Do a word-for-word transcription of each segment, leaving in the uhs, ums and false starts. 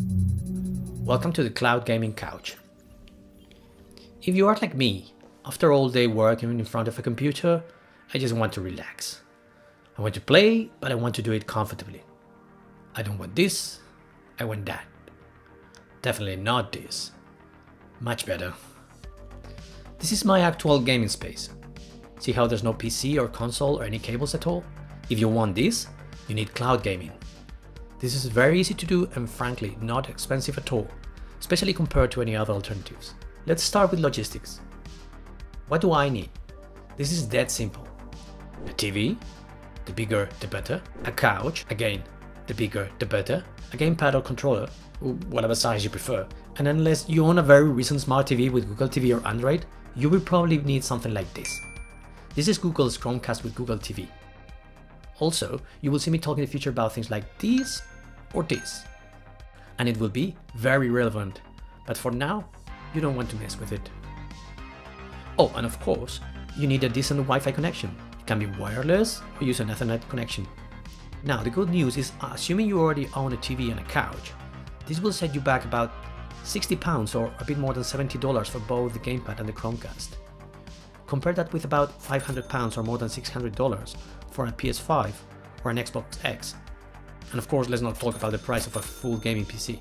Welcome to the Cloud Gaming Couch. If you are like me, after all day working in front of a computer, I just want to relax. I want to play, but I want to do it comfortably. I don't want this, I want that. Definitely not this. Much better. This is my actual gaming space. See how there's no P C or console or any cables at all? If you want this, you need cloud gaming. This is very easy to do and frankly not expensive at all, especially compared to any other alternatives. Let's start with logistics. What do I need? This is dead simple. A T V, the bigger the better. A couch, again, the bigger the better. A gamepad or controller, whatever size you prefer. And unless you own a very recent smart T V with Google T V or Android, you will probably need something like this. This is Google's Chromecast with Google T V. Also, you will see me talking in the future about things like this or this. And it will be very relevant, but for now, you don't want to mess with it. Oh, and of course, you need a decent Wi-Fi connection. It can be wireless or use an Ethernet connection. Now, the good news is, assuming you already own a T V and a couch, this will set you back about sixty pounds or a bit more than seventy dollars for both the gamepad and the Chromecast. Compare that with about five hundred pounds or more than six hundred dollars for a P S five or an Xbox X. And of course, let's not talk about the price of a full gaming P C.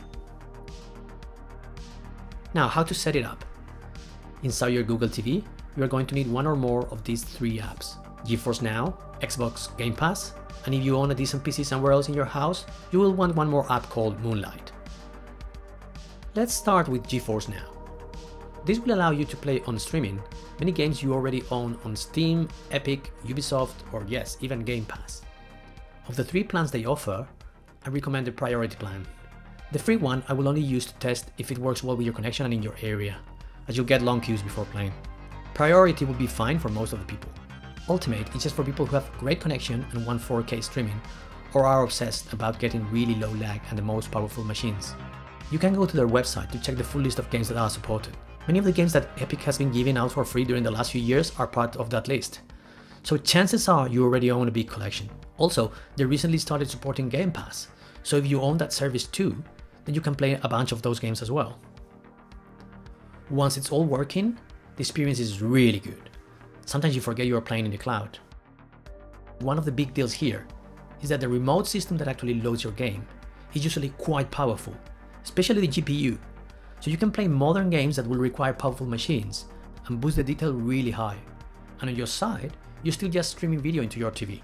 Now, how to set it up? Inside your Google T V, you are going to need one or more of these three apps: Geforce Now, Xbox Gamepass, and if you own a decent P C somewhere else in your house, you will want one more app called Moonlight. Let's start with Geforce Now. This will allow you to play on streaming many games you already own on Steam, Epic, Ubisoft, or yes, even Game Pass. Of the three plans they offer, I recommend the Priority plan. The free one I will only use to test if it works well with your connection and in your area, as you'll get long queues before playing. Priority will be fine for most of the people. Ultimate is just for people who have great connection and want four K streaming, or are obsessed about getting really low lag and the most powerful machines. You can go to their website to check the full list of games that are supported. Many of the games that Epic has been giving out for free during the last few years are part of that list. So chances are you already own a big collection. Also, they recently started supporting Game Pass, so if you own that service too, then you can play a bunch of those games as well. Once it's all working, the experience is really good. Sometimes you forget you are playing in the cloud. One of the big deals here is that the remote system that actually loads your game is usually quite powerful, especially the G P U. So you can play modern games that will require powerful machines and boost the detail really high. And on your side, you're still just streaming video into your T V.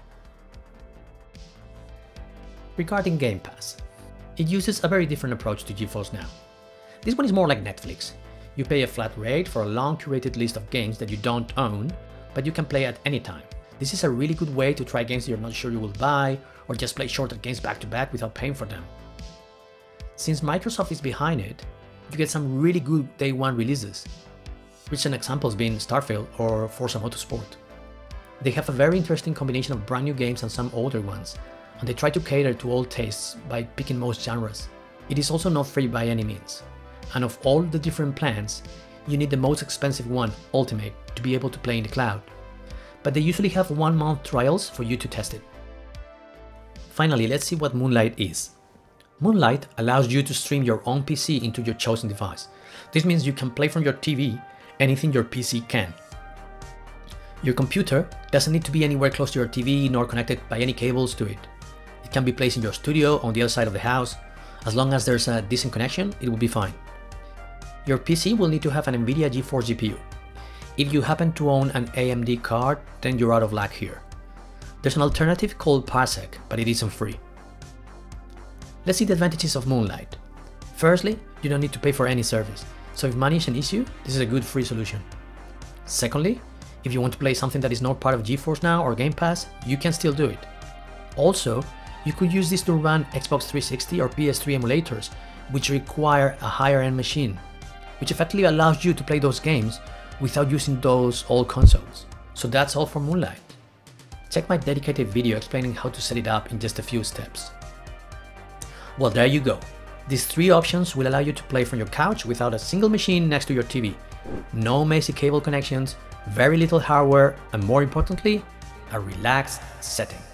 Regarding Game Pass, it uses a very different approach to Geforce Now. This one is more like Netflix. You pay a flat rate for a long curated list of games that you don't own, but you can play at any time. This is a really good way to try games you're not sure you will buy, or just play shorter games back to back without paying for them. Since Microsoft is behind it, you get some really good day one releases, recent examples being Starfield or Forza Motorsport. They have a very interesting combination of brand new games and some older ones, and they try to cater to all tastes by picking most genres. It is also not free by any means, and of all the different plans, you need the most expensive one, Ultimate, to be able to play in the cloud. But they usually have one month trials for you to test it. Finally, let's see what Moonlight is. Moonlight allows you to stream your own P C into your chosen device. This means you can play from your T V anything your P C can. Your computer doesn't need to be anywhere close to your T V nor connected by any cables to it. It can be placed in your studio on the other side of the house. As long as there's a decent connection, it will be fine. Your P C will need to have an NVIDIA GeForce G P U. If you happen to own an A M D card, then you're out of luck here. There's an alternative called Parsec, but it isn't free. Let's see the advantages of Moonlight. Firstly, you don't need to pay for any service, so if money is an issue, this is a good free solution. Secondly, if you want to play something that is not part of Geforce Now or Game Pass, you can still do it. Also, you could use this to run Xbox three sixty or P S three emulators, which require a higher end machine, which effectively allows you to play those games without using those old consoles. So that's all for Moonlight. Check my dedicated video explaining how to set it up in just a few steps. Well, there you go. These three options will allow you to play from your couch without a single machine next to your T V. No messy cable connections, very little hardware, and more importantly, a relaxed setting.